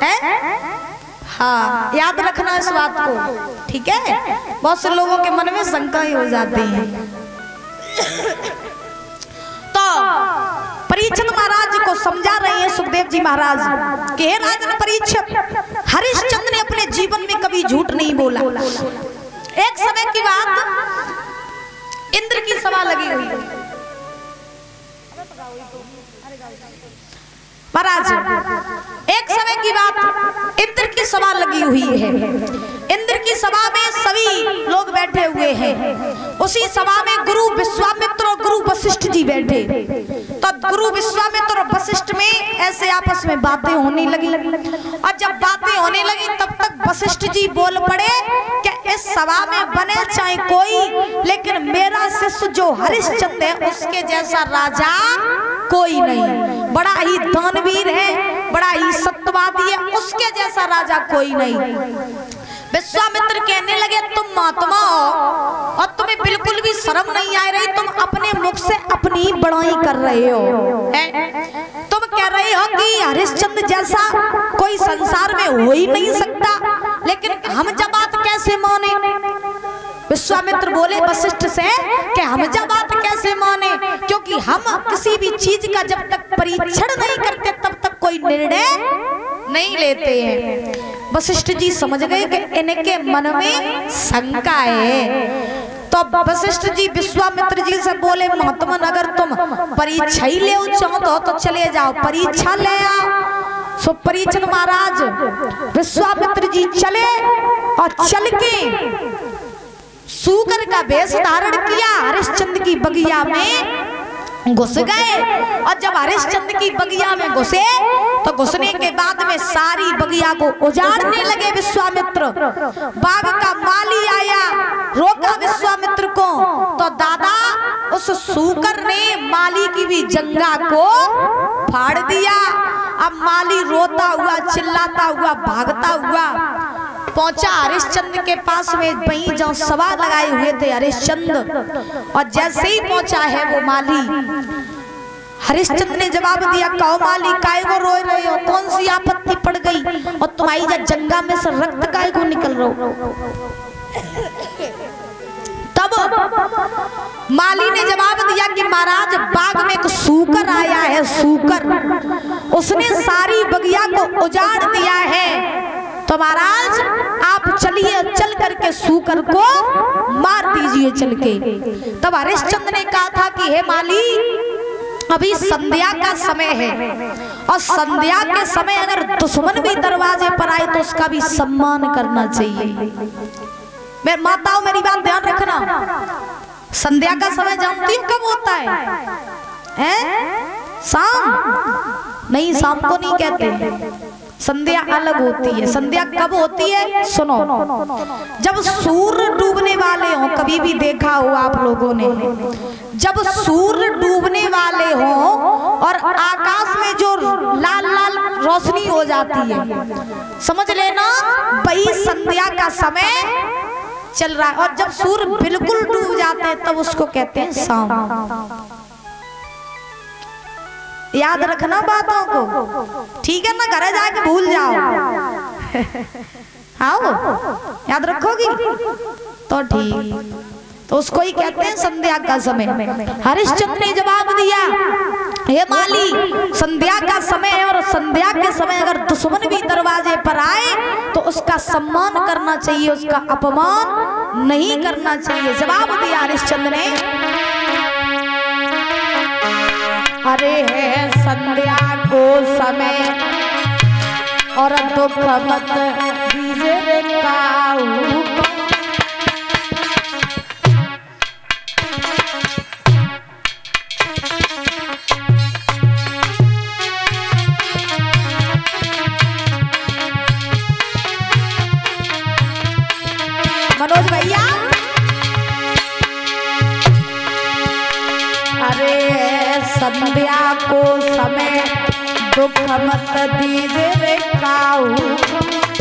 है? हाँ, याद रखना इस बात को, ठीक है? बहुत से लोगों के मन में शंका ही हो जाती है। तो परीक्षित महाराज को समझा रहे हैं सुखदेव जी महाराज कि हे राजन परीक्षित, हरिश्चंद्र ने अपने जीवन में कभी झूठ नहीं बोला। एक समय की बात, इंद्र की सभा लगी हुई महाराज, एक समय की बात, इंद्र की सभा लगी हुई है। इंद्र की सभा में सभी लोग बैठे हुए हैं। उसी सभा में गुरु विश्वामित्र और गुरु वशिष्ठ जी बैठे। तो गुरु विश्वामित्र और वशिष्ठ में ऐसे आपस में बातें होने लगी। और जब बातें होने लगी तब तक वशिष्ठ जी बोल पड़े कि इस सभा में बने चाहे कोई, लेकिन मेरा शिष्य जो हरिश्चंद्र है उसके जैसा राजा कोई नहीं। बड़ा ही दानवीर है, बड़ा ही सत्यवादी है, उसके जैसा राजा कोई नहीं। विश्वामित्र कहने लगे तुम महात्मा हो और तुम्हें बिल्कुल भी शर्म नहीं आ रही, तुम अपने मुख से अपनी बड़ाई कर रहे हो। तुम कह रहे हो कि हरिश्चंद्र जैसा कोई संसार में हो ही नहीं सकता, लेकिन हम जब बात कैसे माने? विश्वामित्र बोले वशिष्ठ से कि हम जब बात कैसे माने, क्योंकि हम किसी भी चीज का जब तक परीक्षण नहीं करते तब तक कोई निर्णय नहीं लेते हैं। वशिष्ठ जी समझ गए कि इनके मन में शंका है। तो वशिष्ठ जी विश्वामित्र जी से बोले महात्मन, अगर तुम परीक्षा ही ले चाहते हो तो चले जाओ, परीक्षा ले आओ। सो परीक्षित महाराज विश्वामित्र जी चले और चल के सूकर का वेश धारण किया, हरिश्चंद्र की बगिया में घुस गए। और जब हरिश्चंद्र की बगिया में घुसे तो घुसने के बाद में सारी बगिया को उजाड़ने लगे विश्वामित्र। बाग का माली आया, रोका विश्वामित्र को, तो दादा उस सूकर ने माली की भी जंगा को फाड़ दिया। अब माली रोता हुआ चिल्लाता हुआ भागता हुआ पहुंचा हरिश्चंद्र के पास में, वहीं जहाँ सभा लगाए हुए थे हरिश्चंद्र। और जैसे ही पहुंचा है वो माली, हरिश्चंद्र ने जवाब दिया, कहो माली काहे को रोए रहे हो, कौन सी आपत्ति पड़ गई और तुम्हारी जंगा में से रक्त काहे को निकल रहा हो? तब माली ने जवाब दिया कि महाराज बाग में एक सूकर आया है, सूकर, उसने सारी बगिया को उजाड़ दिया है। तो महाराज आप चलिए, चल करके सूकर को मार दीजिए चल के। तब हरिश्चंद्र ने कहा था कि हे माली, अभी संध्या का समय है और संध्या के समय अगर दुश्मन भी दरवाजे पर आए तो उसका भी सम्मान करना चाहिए। मेरे माताओं मेरी बात ध्यान रखना, संध्या का समय जानती हो कब होता है? शाम नहीं, शाम को नहीं कहते, संध्या अलग होती है। संध्या कब होती है सुनो, जब सूर्य डूबने वाले हो। कभी भी देखा हो आप लोगों ने, जब सूर्य डूबने वाले हो और आकाश में जो लाल लाल रोशनी हो जाती है, समझ लेना वही संध्या का समय चल रहा है। और जब सूर्य बिल्कुल डूब जाते हैं तब उसको कहते हैं शाम। याद रखना बातों को, ठीक है ना? घर जाके भूल जाओ। आओ याद रखोगी तो ठीक। तो उसको ही कहते हैं संध्या का समय। हरिश्चंद्र ने जवाब दिया, हे माली, संध्या का समय है और संध्या के समय अगर दुश्मन भी दरवाजे पर आए तो उसका सम्मान करना चाहिए, उसका अपमान नहीं करना चाहिए। जवाब दिया हरिश्चंद्र ने, अरे है संध्या को समय और दुख मत दीजिए काऊ। मनोज भैया, अरे संध्या को समय दुख मत दीजिए काऊ।